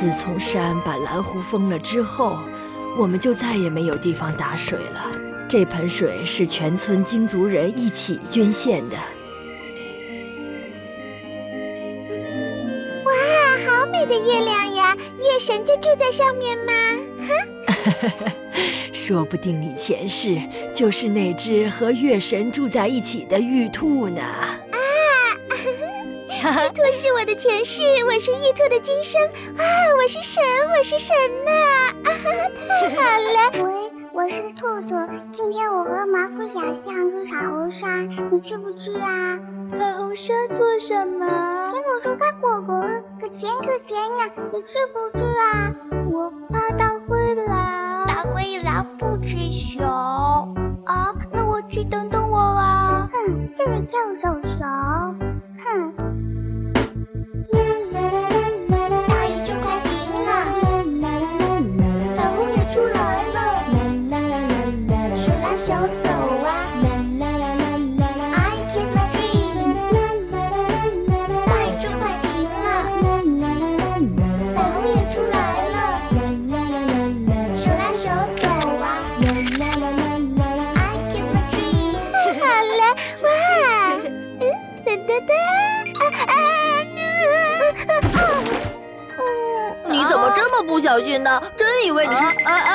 自从山把蓝湖封了之后，我们就再也没有地方打水了。这盆水是全村鲸族人一起捐献的。 哇，好美的月亮呀！月神就住在上面吗？ 说不定你前世就是那只和月神住在一起的玉兔呢。 玉兔是我的前世，我是玉兔的今生啊！我是神，我是神呐！太好了！ 喂，我是兔兔，今天我和毛裤小象去彩虹山，你去不去呀？ 彩虹山做什么？ 苹果树开果果，可甜呢，你去不去啊？ 我怕大灰狼， 大灰狼不吃熊啊！那我去等等我啊！ 哼，这个叫手手，哼。 大雨就快停了，彩虹也出来了，手拉手走啊 I kiss my dream， 大雨就快停了，彩虹也出来了，手拉手走啊 I kiss my dream。 好了，哇，哒哒哒， 你怎么这么不小心呢？真以为你是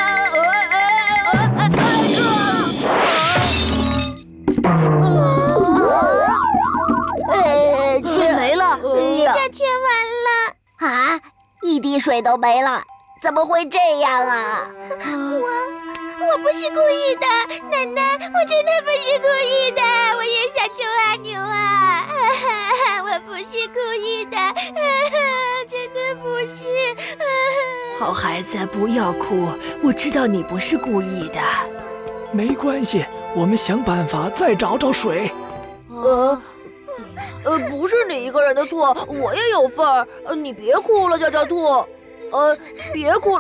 水没了， 这下全完了啊！一滴水都没了，怎么会这样啊？ 我不是故意的，奶奶，我真的不是故意的，我也想救阿牛啊！我不是故意的，真的不是。 好孩子，不要哭，我知道你不是故意的。 没关系，我们想办法再找找水。 不是你一个人的错，我也有份儿。你别哭了，叫兔。别哭了。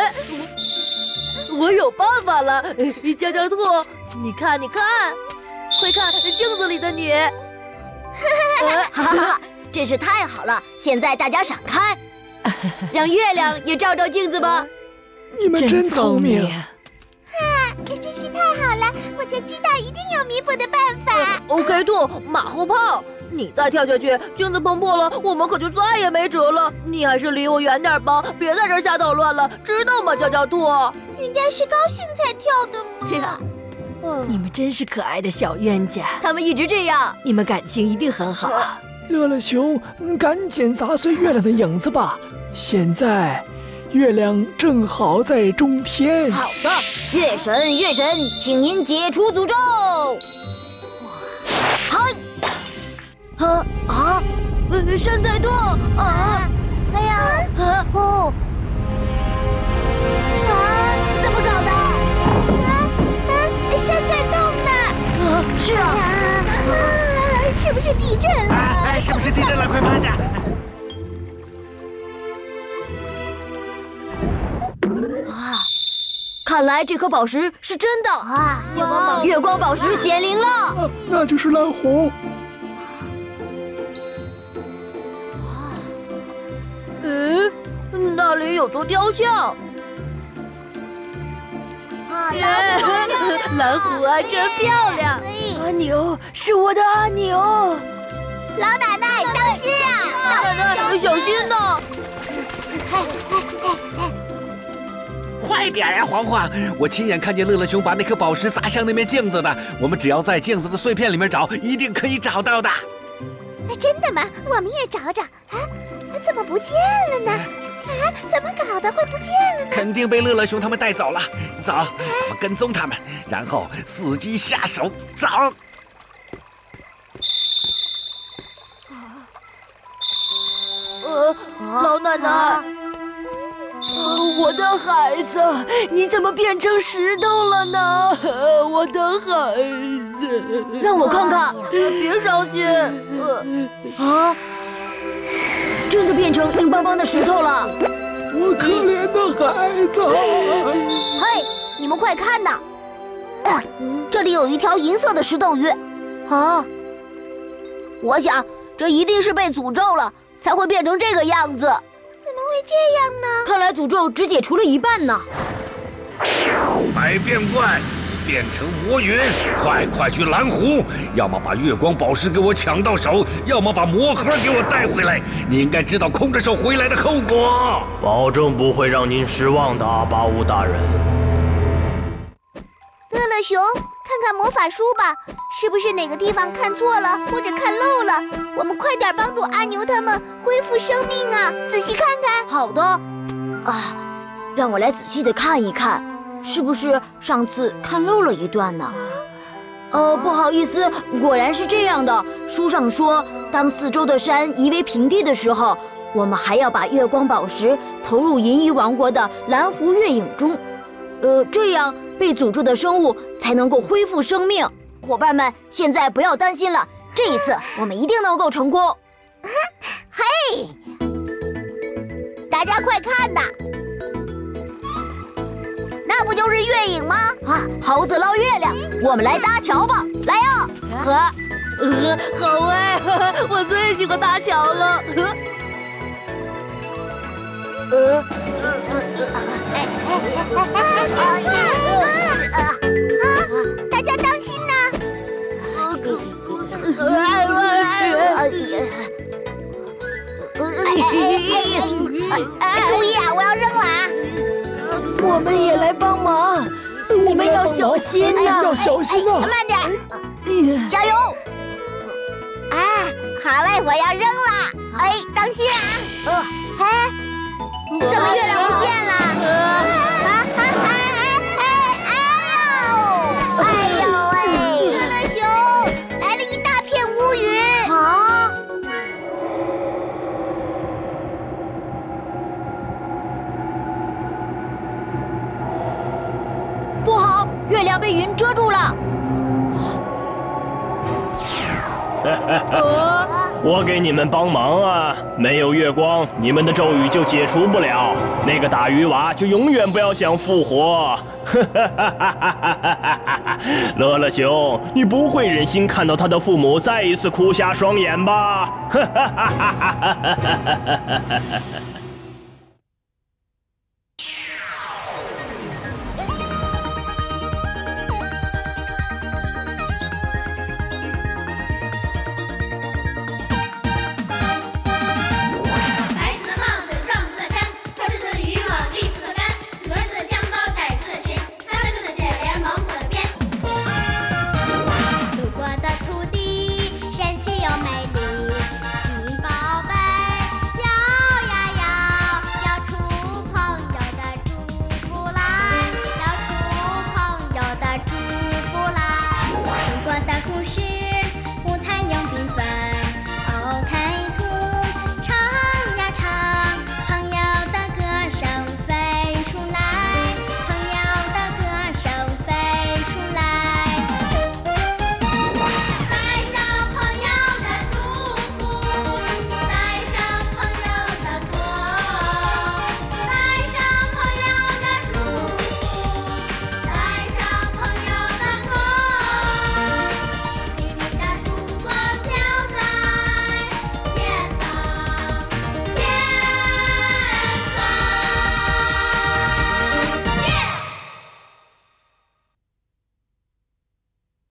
我有办法了，叫兔，你看，快看镜子里的你。 哈哈，真是太好了！现在大家闪开，让月亮也照照镜子吧。 你们真聪明。 真是太好了，我就知道一定有弥补的办法。 OK 兔，马后炮，你再跳下去，镜子碰破了，我们可就再也没辙了。你还是离我远点吧，别在这儿瞎捣乱了，知道吗，叫兔？ 人家是高兴才跳的嘛。 你们真是可爱的小冤家， 他们一直这样， 你们感情一定很好。 乐乐熊，赶紧砸碎月亮的影子吧！现在，月亮正好在中天。 好的，月神，请您解除诅咒。山在动啊！ 哎呀， 怎么搞的？ 山在动呢。 是啊， 是不是地震了？ 是不是地震了？快趴下！ 看来这颗宝石是真的啊！月光宝石显灵了， 那就是蓝湖。 那里有座雕像。蓝湖啊，真漂亮！ 阿牛，是我的阿牛。 老奶奶，当心啊！ 老奶奶，小心呐！ 快点呀，黄黄！我亲眼看见乐乐熊把那颗宝石砸向那面镜子的。我们只要在镜子的碎片里面找，一定可以找到的。 真的吗？我们也找找啊！怎么不见了呢？怎么搞的会不见了呢？ 肯定被乐乐熊他们带走了。走，我们跟踪他们，然后伺机下手。走。 老奶奶。 我的孩子，你怎么变成石头了呢？我的孩子， 让我看看。 别伤心。 真的变成硬邦邦的石头了。 我可怜的孩子。 嘿，你们快看呐！这里有一条银色的石头鱼。我想这一定是被诅咒了，才会变成这个样子。 怎么会这样呢？看来诅咒只解除了一半呢。 百变怪，变成魔云，快去蓝湖！要么把月光宝石给我抢到手，要么把魔盒给我带回来。你应该知道空着手回来的后果。 保证不会让您失望的，巴乌大人。 乐乐熊，看看魔法书吧，是不是哪个地方看错了或者看漏了？我们快点帮助阿牛他们恢复生命啊！仔细看看。 好的。啊，让我来仔细的看一看，是不是上次看漏了一段呢？不好意思，果然是这样的。书上说，当四周的山夷为平地的时候，我们还要把月光宝石投入银鱼王国的蓝湖月影中，这样被诅咒的生物才能够恢复生命。伙伴们，现在不要担心了，这一次我们一定能够成功。 嘿，大家快看呐！那不就是月影吗？ 啊，猴子捞月亮，我们来搭桥吧！来呀！ 好哎，我最喜欢搭桥了。 大家当心呐！注意啊，我要扔了啊！ 我们也来帮忙，你们要小心呐！ 要小心啊！ 慢点， 加油！ 好嘞，我要扔了。哎，当心啊！哎，怎么月亮不见了？哎呦喂！乐乐熊，来了一大片乌云。 啊！不好，月亮被云遮住了。 我给你们帮忙啊！没有月光，你们的咒语就解除不了，那个大鱼娃就永远不要想复活。乐乐熊，你不会忍心看到他的父母再一次哭瞎双眼吧？